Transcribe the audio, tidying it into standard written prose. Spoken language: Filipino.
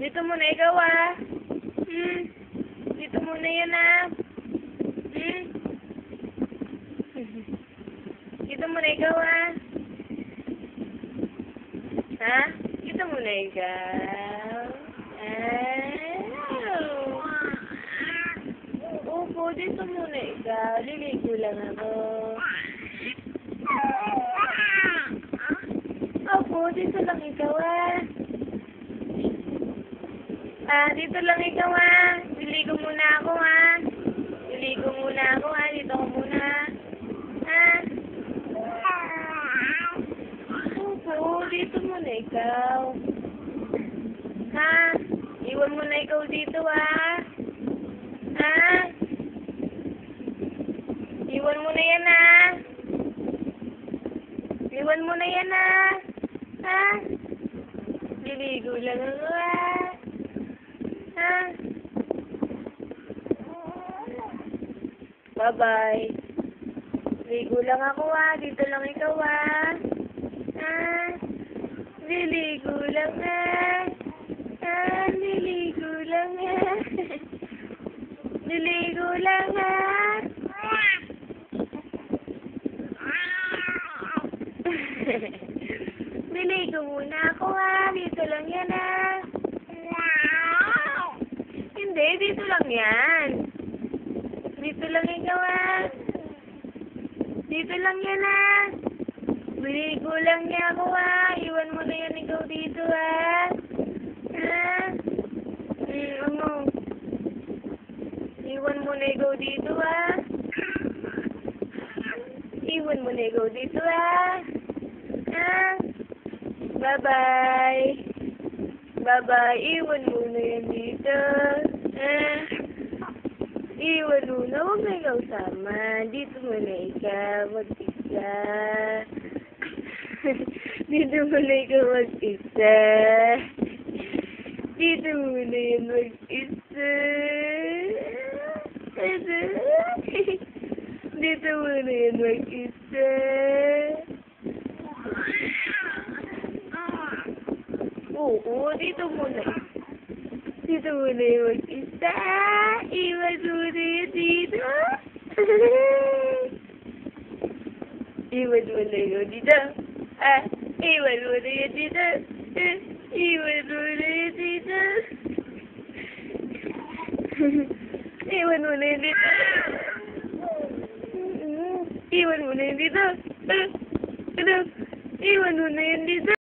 Dito muna ikaw ah. Dito muna yan ah. Dito muna ikaw ah. Ha? Dito muna ikaw. Opo, dito muna ikaw. Liligo lang ako. Opo, dito lang ikaw ah. Dito lang ikaw ah. Liligo muna ako ah. Liligo muna ako ah. Dito ako muna. Opo, dito muna ikaw. Ha? Iwan mo na ikaw dito ah. Ha? Iwan mo na yan ah. Iwan mo na yan ah. Ha? Liligo lang ako ah. Ha? Bye-bye. Ligo lang ako ah. Dito lang ikaw ah. Liligo lang ah. Liligo lang ah. Liligo lang ah. Liligo muna ako ah. Dito lang yan ah. Hindi, dito lang yan. Dito lang ikaw ah. Dito lang yan ah. Liligo lang niya ako ah. Iwan mo na yan ikaw dito ah. Ano? Iwan mo na ikaw dito ah. Iwan mo na ikaw dito ah. Bye-bye. Bye-bye. Iwan mo na yan dito. Iwan mo na. Huwag na ikaw sama. Dito mo na ikaw. Mag-isa. Dito mo na ikaw mag-isa. Dito mo na yan mag-isa. Dito mo na yan mag-isa. Oo, dito mo na. Dito mo na yan mag-isa. Iwan mo na yan dito. Iwan mo na yan dito. Iwan mo na yan dito. Iwan mo na yan dito. Iwan mo na yan dito. Iwan mo na yan dito. Iwan mo na yan dito.